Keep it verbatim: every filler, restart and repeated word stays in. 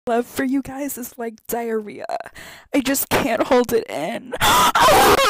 love for you guys is like diarrhea. I just can't hold it in.